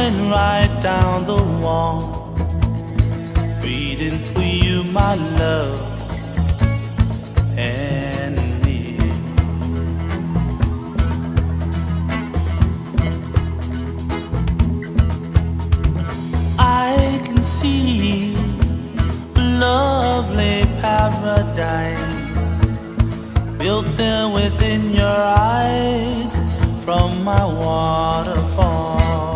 tumbling right down the wall, waiting for you, my love, and me. I can see a lovely paradise built there within your eyes from my waterfall.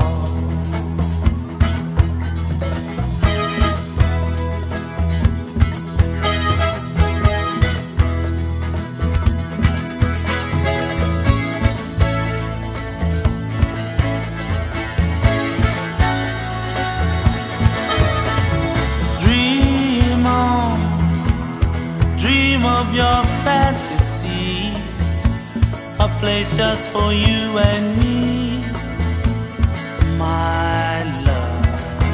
Dream on, dream of your fantasy, a place just for you and me, my love.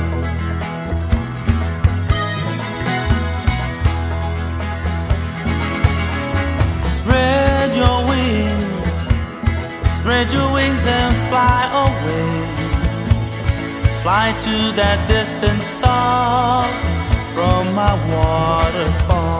Spread your wings and fly away. Fly to that distant star from my waterfall.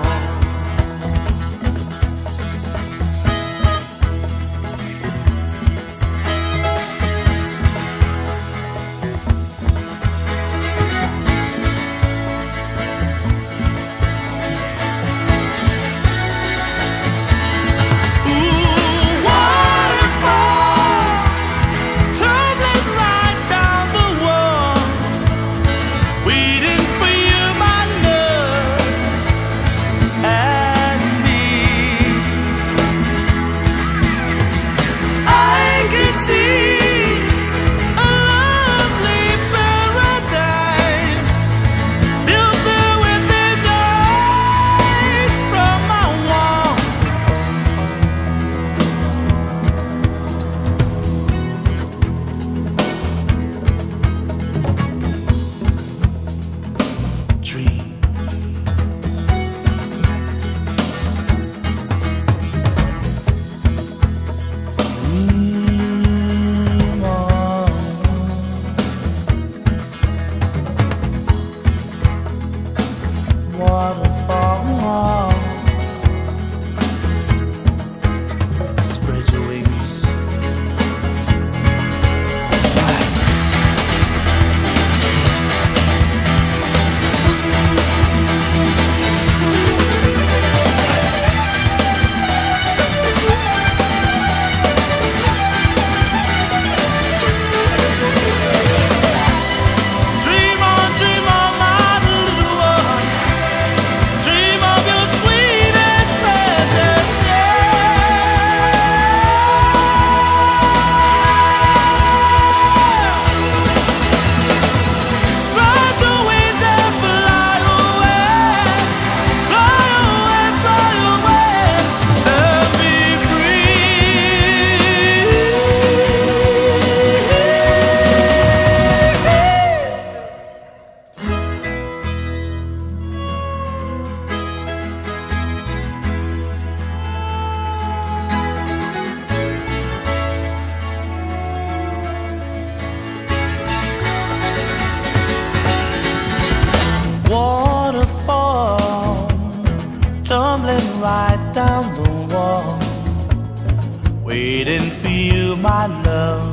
Waterfall, spread your wings, fly. Dream on, my little one. Dream of your sweetest fantasy. Spread your wings and fly away. Fly away, fly away. Let me waterfall, tumbling right down the wall, waiting for you, my love,